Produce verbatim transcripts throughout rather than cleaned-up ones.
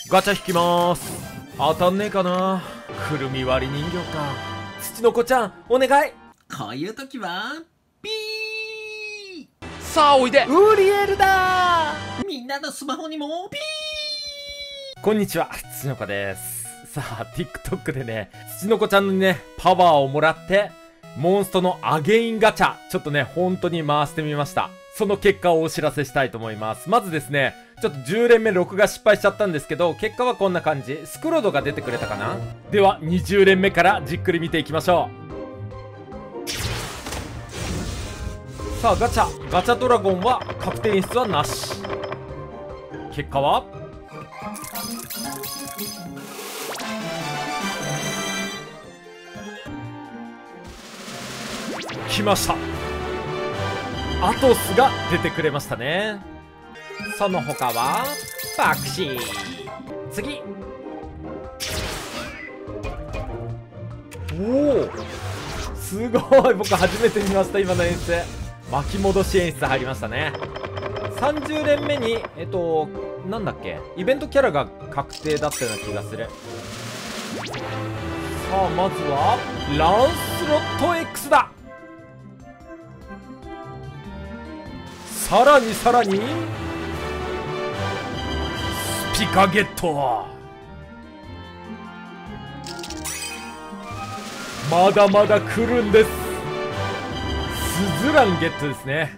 ガチャ引きまーす。当たんねえかな。くるみ割り人形か。土の子ちゃんお願い。 こういう時はピー。 さあおいで。ウリエルだー。みんなのスマホにもピー。こんにちは、土の子です。さあ TikTok でね、土の子ちゃんにねパワーをもらってモンストのアゲインガチャちょっとね本当に回してみました。その結果をお知らせしたいと思います。まずですね、ちょっとじゅう連目録画失敗しちゃったんですけど、結果はこんな感じ。スクロードが出てくれたかな。ではにじゅう連目からじっくり見ていきましょう。さあガチャガチャドラゴンは確定演出はなし。結果は来ました。アトスが出てくれましたね。その他はバクシー。次。おおすごい。僕初めて見ました。今の演出巻き戻し演出入りましたね。さんじゅう連目にえっとなんだっけ、イベントキャラが確定だったような気がする。さあまずはランスロット X だ。さらにさらにスピカゲット。まだまだ来るんです。スズランゲットですね。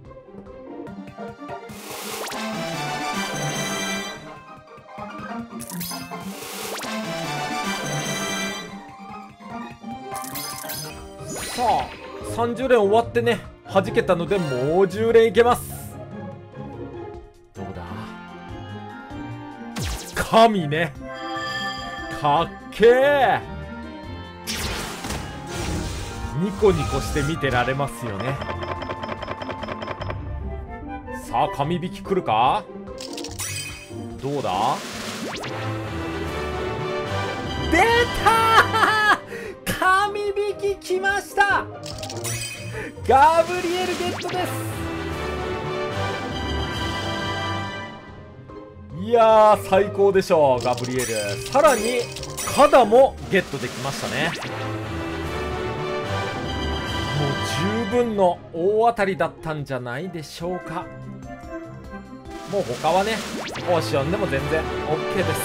さあさんじゅう連終わってね弾けたのでもうじゅう連いけます。どうだ。神ね、かっけー。ニコニコして見てられますよね。さあ神引き来るか。どうだ。出たー神引き来ました。ガブリエルゲットです。いやー最高でしょうガブリエル。さらにカダもゲットできましたね。もう十分の大当たりだったんじゃないでしょうか。もう他はねオーシオンでも全然 OK です。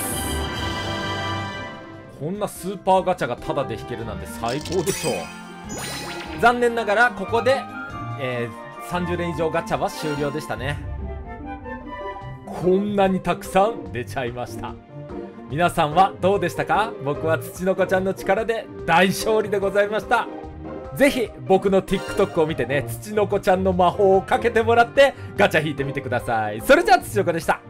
こんなスーパーガチャがタダで引けるなんて最高でしょう。残念ながらここで、えー、さんじゅう連以上ガチャは終了でしたね。こんなにたくさん出ちゃいました。皆さんはどうでしたか。僕は土の子ちゃんの力で大勝利でございました。ぜひ僕の TikTok を見てね、土の子ちゃんの魔法をかけてもらってガチャ引いてみてください。それじゃあ土の子でした。